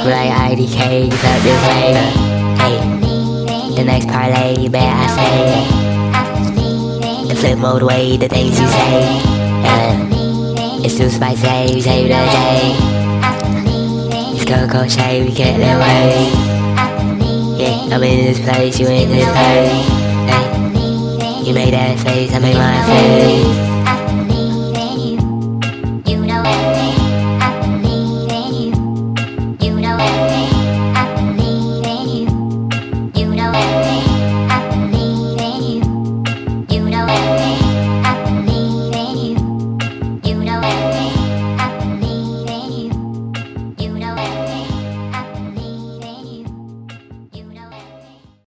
like IDK, you felt this way. Hey, the next parlay, you bet I say. The flip mode way, the things you say. It's too spicy, we save the day. It's Coco Shay, we get that way. Yeah, I'm in this place, you in this place. Hey, you made that face, I made my face.